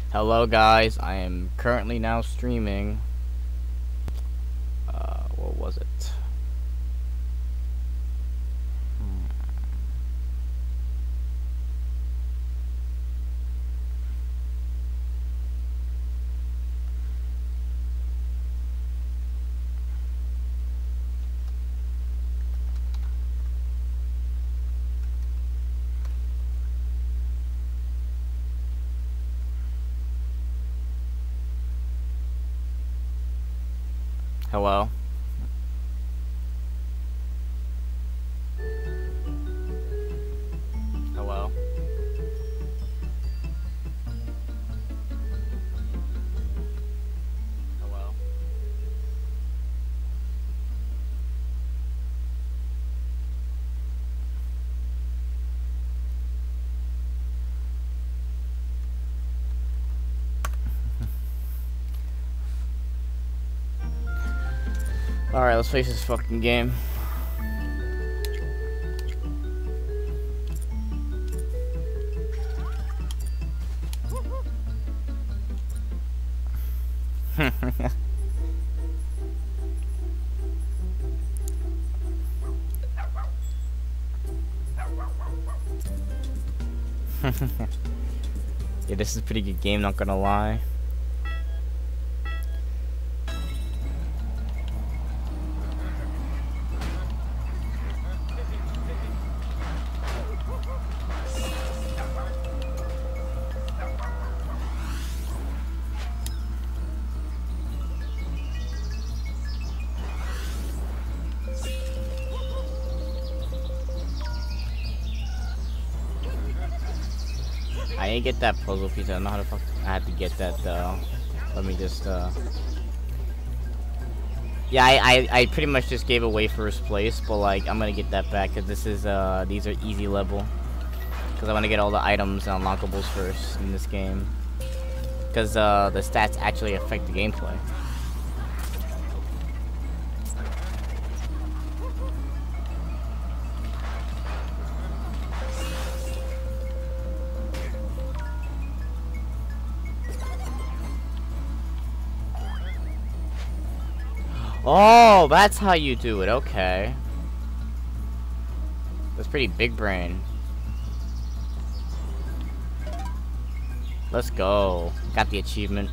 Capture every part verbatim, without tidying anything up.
Hello guys, I am currently now streaming. Uh, what was it? Hmm. Hello? Hello? Hello? Alright, let's face this fucking game. Yeah, this is a pretty good game, not gonna lie. I didn't get that puzzle piece. I don't know how to fuck. I had to get that though. Let me just. uh... Yeah, I, I I pretty much just gave away first place, but like I'm gonna get that back because this is uh these are easy level. Because I want to get all the items and unlockables first in this game. Because uh the stats actually affect the gameplay. Oh, that's how you do it. Okay. That's pretty big brain. Let's go. Got the achievement.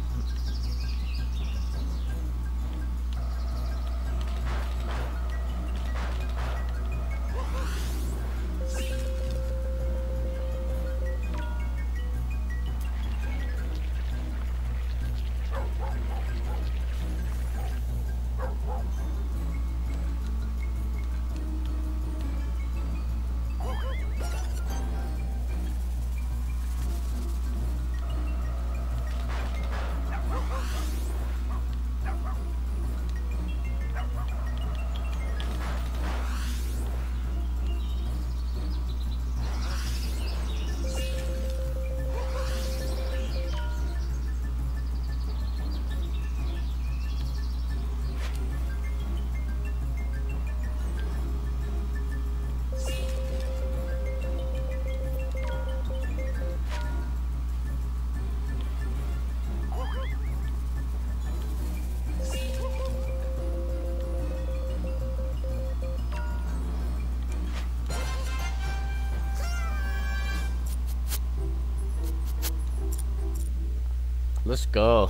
Let's go.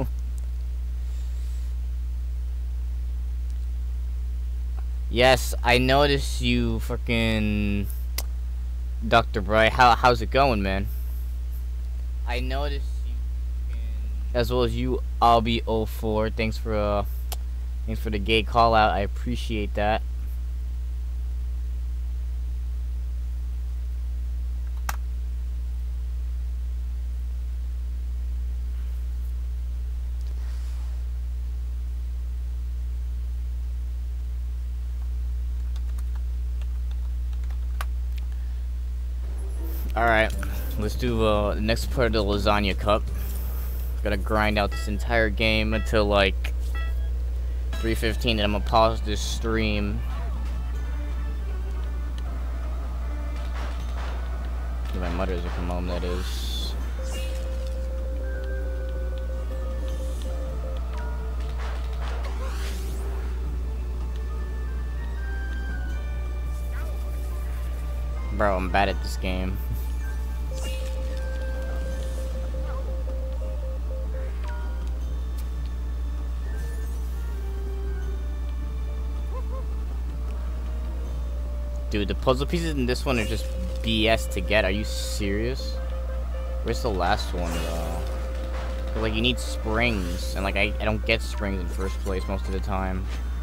Yes, I noticed you fucking Doctor Bright. How how's it going, man? I noticed you fucking, as well as you I'll be oh four. Thanks for uh thanks for the gay call out. I appreciate that. Alright, let's do uh, the next part of the lasagna cup. Gotta grind out this entire game until like three fifteen, and I'm gonna pause this stream. Give my mother to come home, that is. Bro, I'm bad at this game. Dude, the puzzle pieces in this one are just B S to get. Are you serious? Where's the last one, though? But, like, you need springs, and, like, I, I don't get springs in first place most of the time.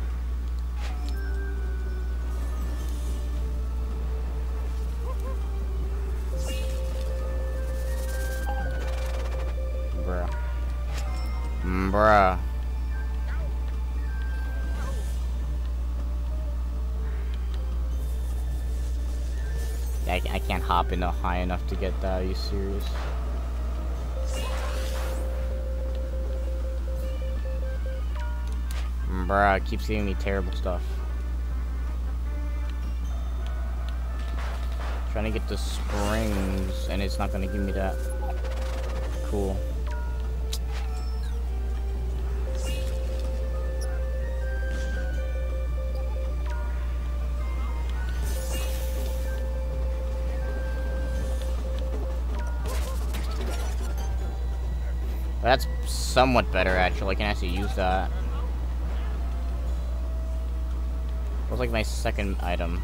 Bruh. Mm, bruh. I, I can't hop in high enough to get that. Are you serious? Bruh, it keeps giving me terrible stuff. Trying to get the springs, and it's not gonna give me that. Cool. That's somewhat better, actually. I can actually use that. It was like my second item.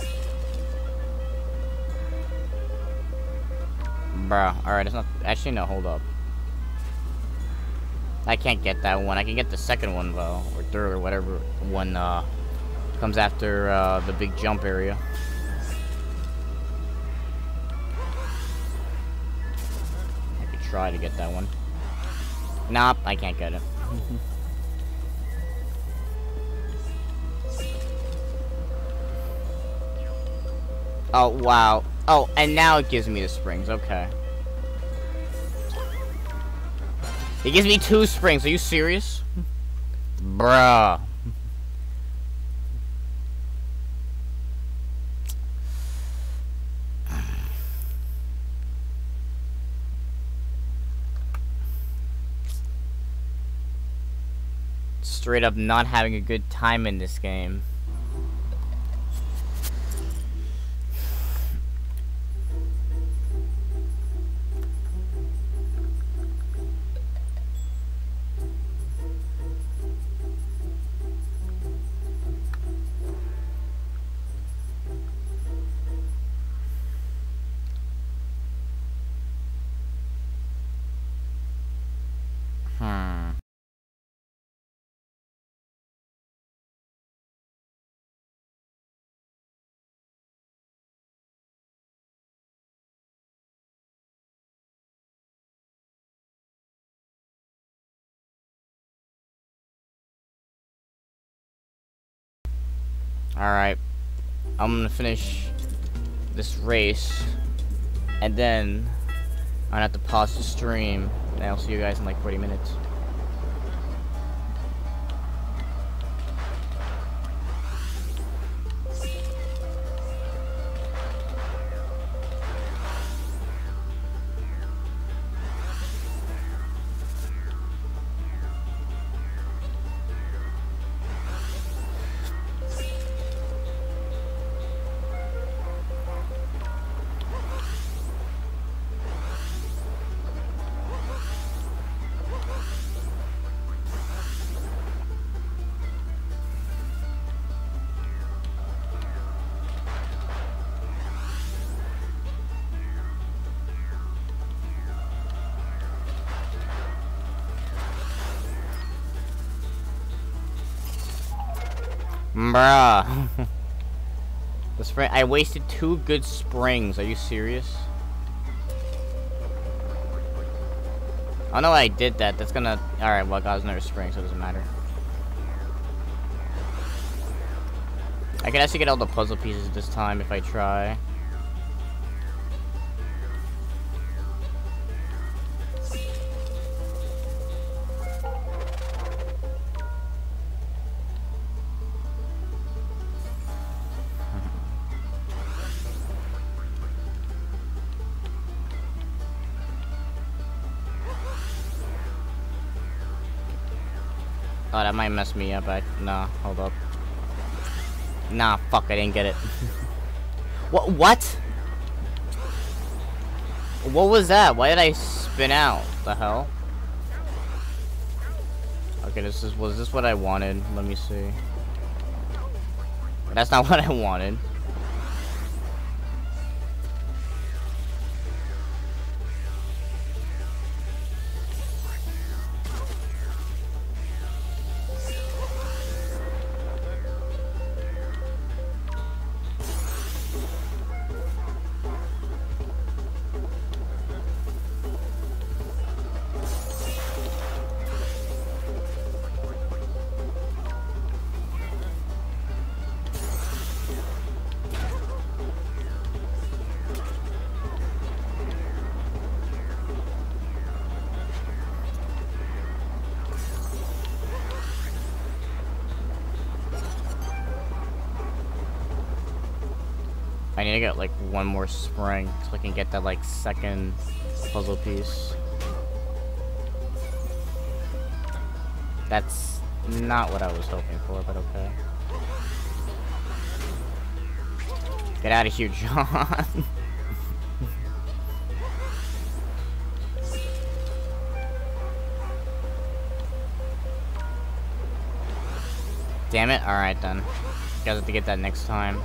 Bruh, alright, it's not... Actually, no, hold up. I can't get that one. I can get the second one, though. Or third, or whatever one, uh... comes after, uh, the big jump area. I could try to get that one. Nope, I can't get it. Oh, wow. Oh, and now it gives me the springs. Okay. It gives me two springs. Are you serious? Bruh. Straight up not having a good time in this game. Hmm. Alright. I'm gonna finish this race. And then I'm gonna have to pause the stream. And I'll see you guys in like forty minutes. Bruh. The spring. I wasted two good springs. Are you serious? Oh no, I did that. That's gonna. Alright, well, I got another spring, so it doesn't matter. I can actually get all the puzzle pieces this time if I try. Oh, that might mess me up. I, nah, hold up. Nah, fuck, I didn't get it. What? What? What was that? Why did I spin out? The hell? Okay, this is was this what I wanted? Let me see. That's not what I wanted. I need to get like one more spring so I can get that like second puzzle piece. That's not what I was hoping for, but okay. Get out of here, John. Damn it. Alright then. You guys have to get that next time.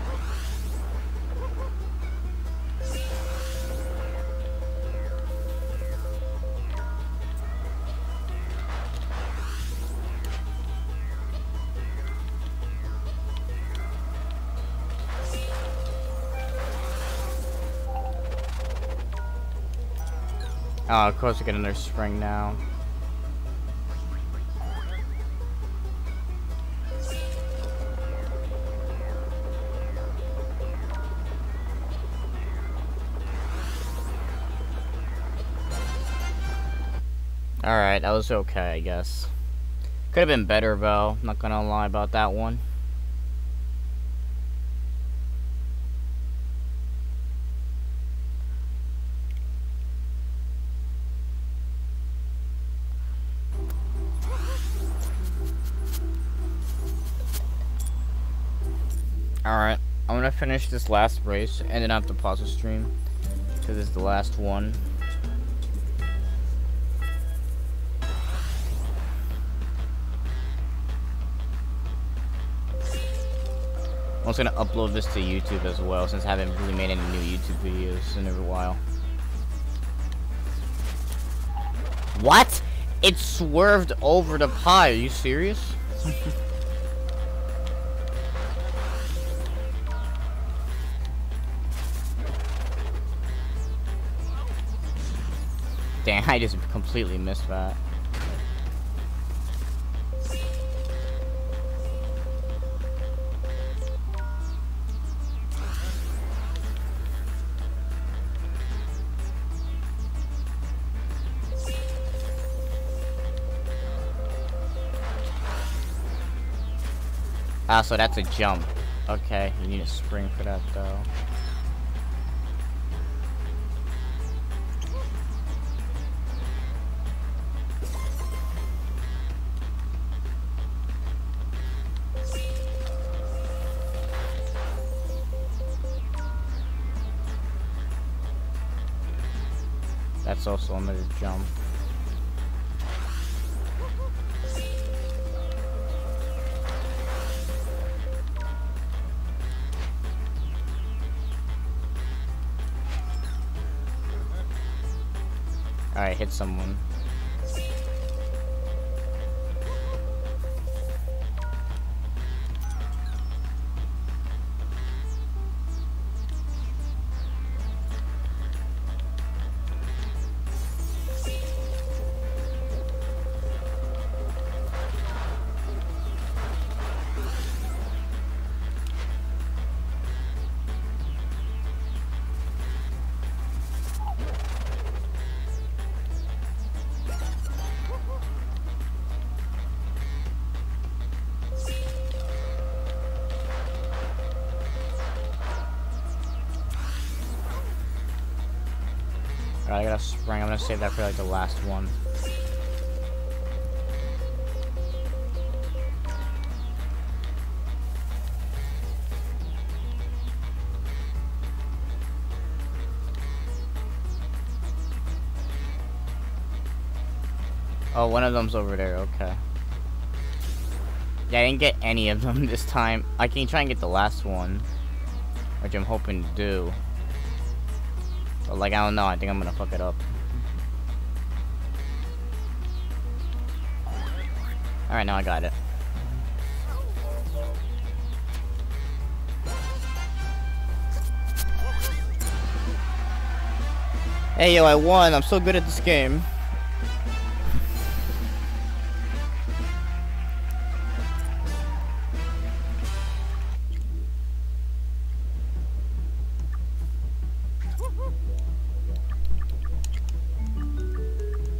Oh, of course I get another spring now. Alright, that was okay, I guess. Could have been better, though. Not gonna lie about that one. Alright, I'm gonna finish this last race and then I have to pause the stream because this is the last one. I'm also gonna upload this to YouTube as well since I haven't really made any new YouTube videos in a while. What? It swerved over the pie. Are you serious? Damn, I just completely missed that. Ah, so that's a jump. Okay, you need a spring for that though. That's also another jump. Alright, hit someone. Alright, I got a spring. I'm gonna save that for like the last one. Oh, one of them's over there. Okay. Yeah, I didn't get any of them this time. I can try and get the last one, which I'm hoping to do. But like, I don't know. I think I'm gonna fuck it up. Alright, now I got it. Hey, yo, I won. I'm so good at this game.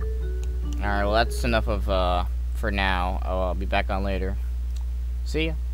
Alright, well, that's enough of, uh, for now. I'll, I'll be back on later. See ya.